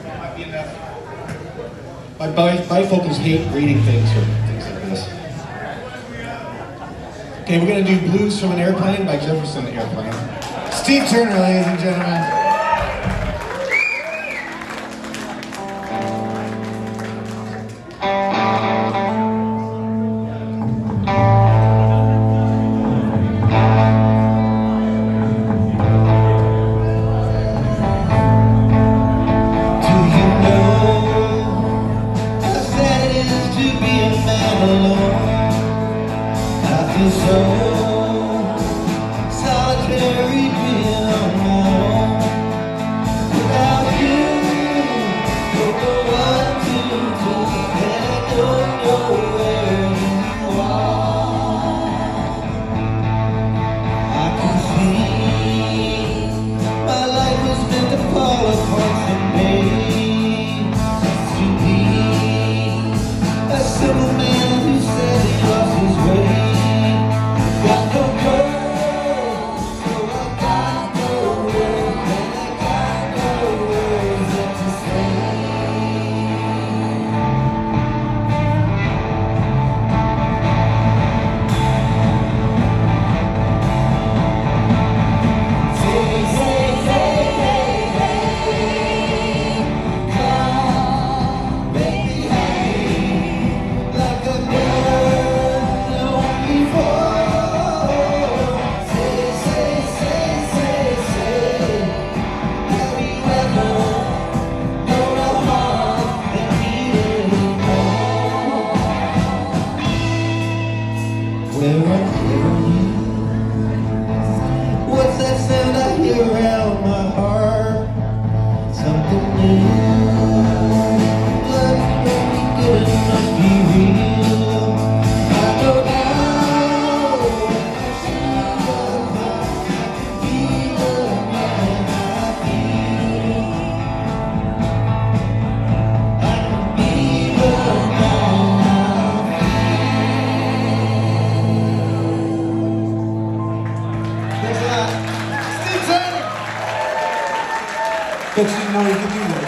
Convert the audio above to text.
Might be enough. My bifocals hate reading things or things like this. Okay, we're going to do Blues from an Airplane by Jefferson Airplane. Steve Turner, ladies and gentlemen. So solitary being on my own. Without you, don't know what to do, and I don't know where you are. I can see my life was meant to fall apart someday. To be a simple man who said he lost his way. Got no girl, so I got no words, and I got no words left to say. Say, come, make me happy, like I've never known before. Where are you? What's that sound I hear around my heart? Something new. Blood make me good, it must be real. I know now when I see the heart, I can be the man I feel. I can be the man. Steve Turner! But you know you can do that.